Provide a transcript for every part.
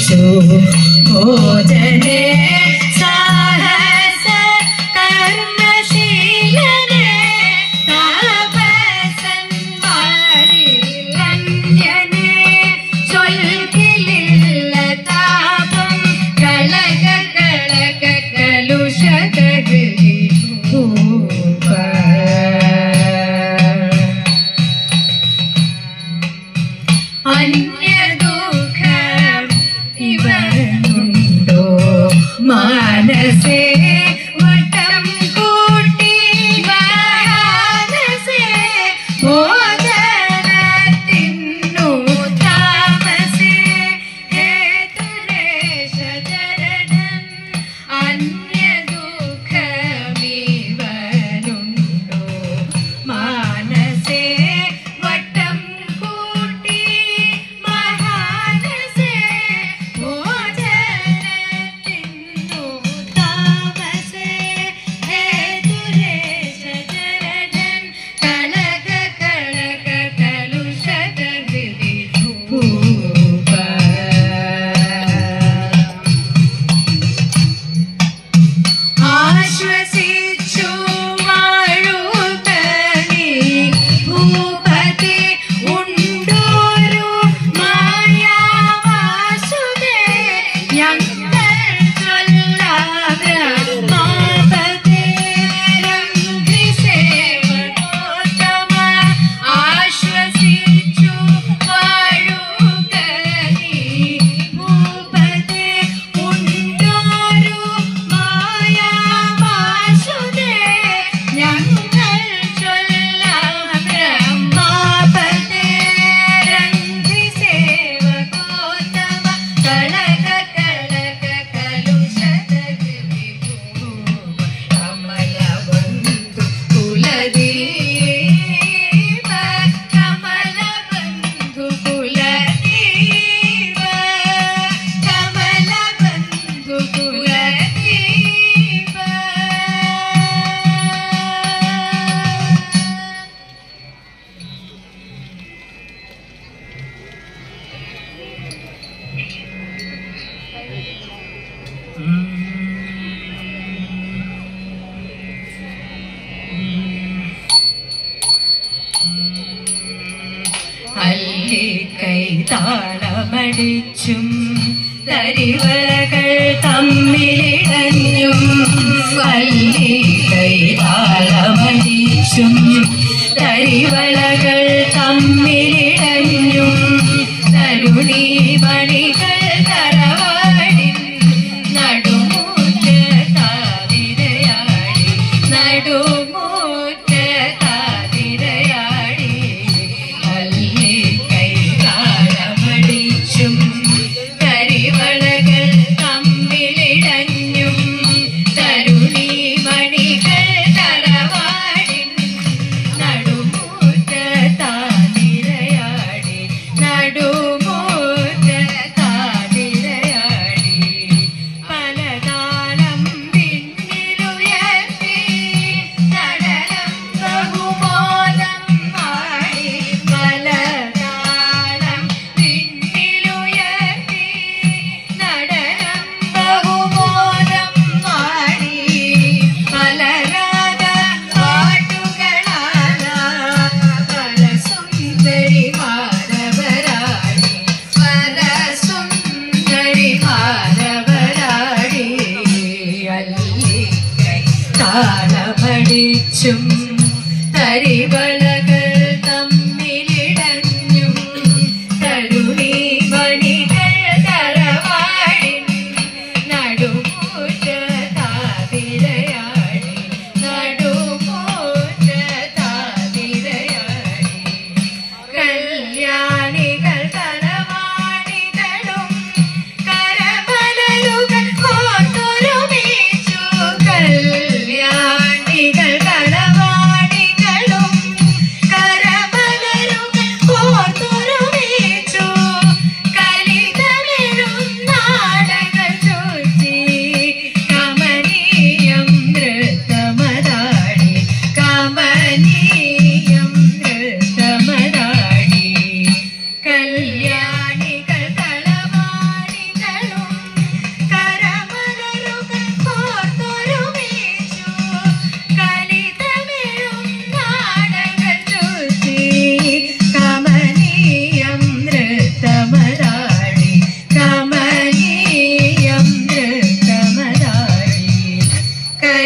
ऋषिषु भोजने साहस कर्मशीलने तापसन्वारिलन्यने चൊൽകിലില്ല താപം കളക കളക കലുഷകഹൃതി ഭൂപ അന്യദുഃഖം ഇവനുണ്ടോ മാനസേ വട്ടം കൂട്ടി മാനസേ ഭോജനത്തിന്നു താമസേ ഹേതുരേശചരണം അന്യദുഃഖമിവനുണ്ടോ മാനസേ വട്ടം കൂട്ടി മഹാനസേ ഭോജനത്തിന്നു താമസേ ഹേതുരേശചരണം കലക കലക കലുഷകഹൃതി ഭൂപ ആശ്വസിച്ചു വാഴുക നീ ഭൂപതി ഉണ്ടോരു മായാവാസുദേ ഞങ്ങൾ ചൊല്ലാതെ മാപതേ രംഗിസേവനോത്തമ ആശ്വസിച്ചു വാഴുക നീ ഭൂപതി ഉണ്ടോരു മായാവാസുദേ ഞങ്ങൾ ചൊല്ലാം ബ്രഹ്മാപതേ രംഗിസേവകോത്തമ കളക കളക കലുഷകഹൃതി ഭൂപ കമലബന്ധു കുലദീപ കമലബന്ധു കുലദീപ കമലബന്ധു കുലദീപ അല്ലിക്കൈ താളമടിച്ചും തരിവളകൾ തമ്മിലിടഞ്ഞും അല്ലിക്കൈ താളമടിച്ചും തരിവളകൾ തമ്മിലിടഞ്ഞും തരുണി മണികൾ തറവാടി നടുമുറ്റത്താതിരയാടി നടുമുറ്റത്താതിരയാടി അല്ലിക്കൈ താളമടിച്ചും തരിവളകൾ തമ്മിലിടഞ്ഞും തരുണി മണികൾ തറവാടി നടുമുറ്റത്താതിരയാടി നടുമുറ്റത്താതിരയാടി പലതാളം പിന്നിലുയർത്തി നടനം ബഹുമോദം പാടി പലതാളം പിന്നിലുയർത്തി നടനം ബഹുമോദം പാടി പലരാഗ പാട്ടുകളാല പല സുന്ദരി മാനവരാടി പല സുന്ദരി മാനവരാടി അല്ലിക്കൈ താളമടിച്ചും തരിവളകൾ തമ്മിലിടഞ്ഞും തരുണി മണികൾ തറവാടി നടുമുറ്റത്താതിരയാടി നടുമുറ്റത്താതിരയാടി കല്യാണികൾ തറവാടികളും കരമലരുകൾ കോർത്തൊരുമിച്ചു കല്യാണികൾ തറവാടികളും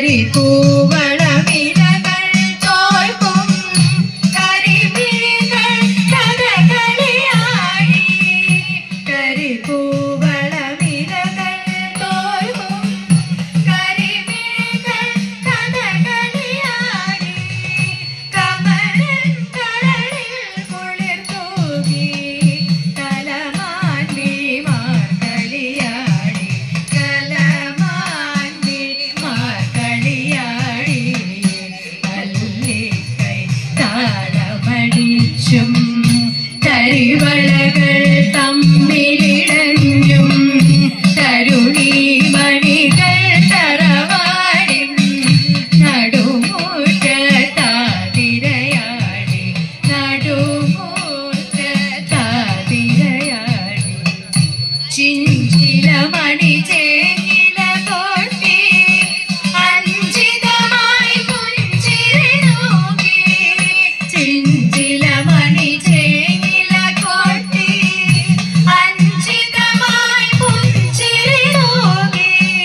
കരികൂവളമിലകൾ തോൽക്കും കരിമിഴികൾ കഥകളിയാടി കരികൂവളമിലകൾ തോൽക്കും കരിമിഴികൾ കഥകളിയാടി കമലൻ കടലിൽ കുളിർ തൂകി കലമാൻ വിഴിമാർ കളിയാടി കലമാൻ വിഴിമാർ കളിയാടി അല്ലിക്കൈ താളമടിച്ചും തരിവളകൾ തമ്മിലിടഞ്ഞും തരുണി മണികൾ തറവാടിം നടുമുറ്റത്താതിരയാടി നടുമുറ്റത്താതിരയാടി ചിഞ്ചിലമണി ചേങ്ങില കൊട്ടി അഞ്ചിതമായി പുഞ്ചിരി നോക്കി ചിഞ്ചിലമണി ചേങ്ങില കൊട്ടി അഞ്ചിതമായി പുഞ്ചിരി നോക്കി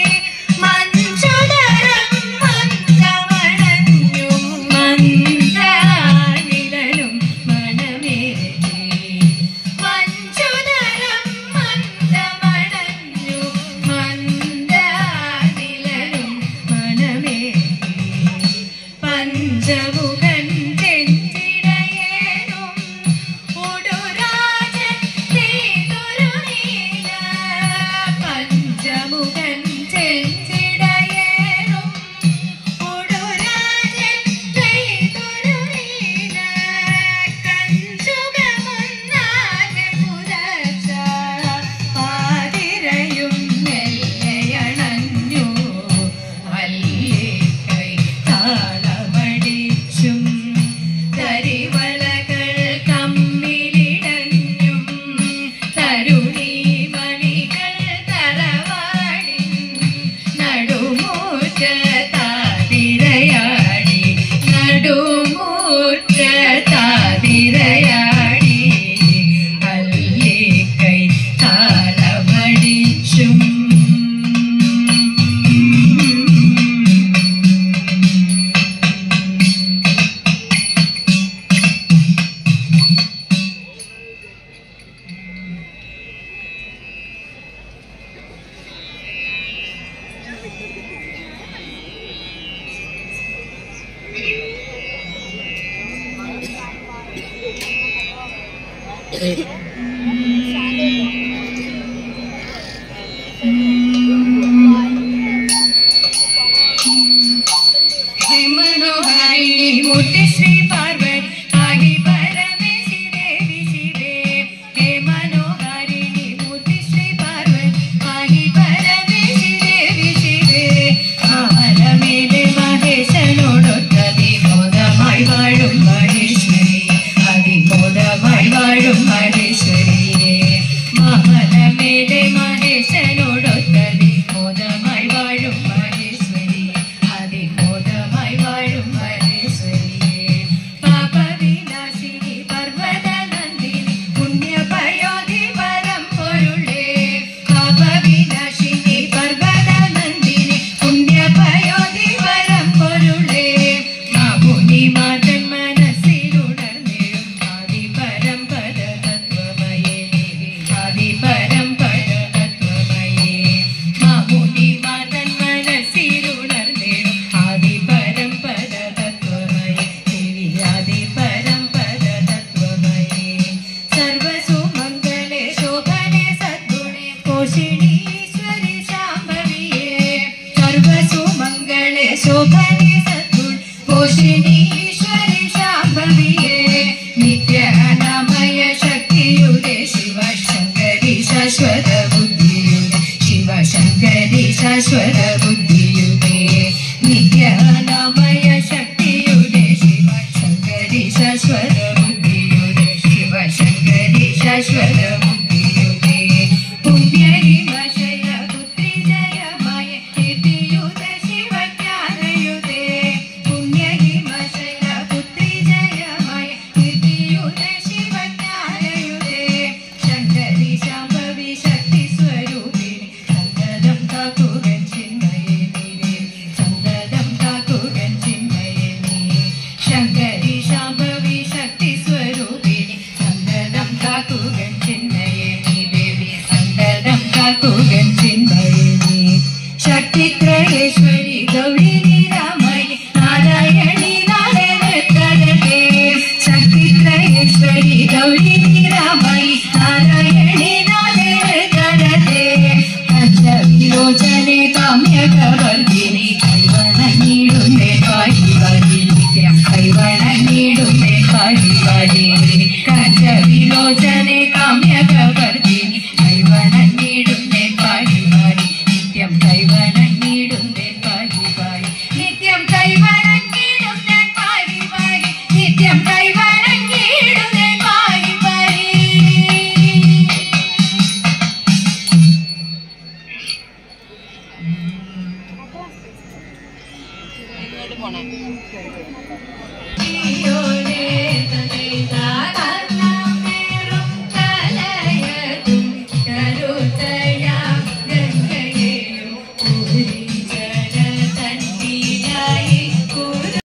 മഞ്ചുതരം മന്ദമണഞ്ഞും മന്ദാനിലനും മനമേറ്റി മഞ്ചുതരം മന്ദമണഞ്ഞും മന്ദാനിലനും മനമേറ്റി പഞ്ചമുഖൻ ചെഞ്ചിടയേനും ഉടുരാജൻ നെയ്തൊരു നീല പഞ്ചമുഖൻ ചെഞ്ചിടയേനും ഉടുരാജൻ നെയ്തൊരു നീല കഞ്ചുകമൊന്നാകെ പുലർച്ച പാതിരയും മെല്ലെയണഞ്ഞു അല്ലിക്കൈ താളമടിച്ചും തരിവളകൾ തമ്മിലിടഞ്ഞും തരുണി മണികൾ തറവാടി നടുമുറ്റത്താതിരയാടി നടുമുറ്റത്താതിരയാടി അല്ലിക്കൈ താളമടിച്ചും मनोहारिणी मूर्ति श्री पार्वती आही परमेशी देवी शिवे हे मनोहारिणी मूर्ति श्री पार्वती आही परमेशी देवी शिवे മഹലമേലെ മഹേശനോടൊത്തതി മോദമായി വാഴും മഹേശ്വരി അതിമോദമായി വാഴും മഹേശ്വരിയെ മഹലമേലെ മഹേശനോടൊത്തതി മോദമായി വാഴും മഹേശ്വരി അതിമോദമായി വാഴും മഹേശ്വരിയെ പാപവിനാശിനി പർവ്വത നന്ദിനി പുണ്യപയോധി പരമ്പൊരുളേ പാപവിനാശിനി പർവ്വത നന്ദിനി പുണ്യപയോധി പരമ്പൊരുളേ മാമുനി മാതൻ മനസ്സിലുണർന്നിടും ആദിപരമ്പര തത്വമയേ ദേവി ആദിപരമ്പര തത്വമയേ മാമുനി മാതൻ മനസ്സിലുണർന്നിടും ആദിപരമ്പര തത്വമയേ ദേവി ആദിപരമ്പര തത്വമയേ സർവസുമംഗളേ ശോഭനെ സദ്ഗുണേ കോശിണി ഈശ്വരി ശാംഭവിയേ സർവസുമംഗളേ ശോഭനെ സദ്ഗുണ കോശിണി ഈശ്വരി ശാംഭവിയേ നിത്യാനമയ ശക്തിയുടെ ശിവശങ്കരി ശാശ്വത ബുദ്ധിയുടെ ശിവശങ്കരി ശാശ്വത ബുദ്ധിയുടെ നിത്യാനമയ ശക്തിയുടെ ശിവശങ്കരി ശാശ്വത ബുദ്ധിയുടെ ശിവശങ്കരി ശാശ്വത ബുദ്ധിയുടെ പുണ്യഹിമശയ പുത്രി ജയമായ കീർത്തിയുത ശിവജ്ഞാനയുതേ പുണ്യഹിമശയ महेश्वरी गौरी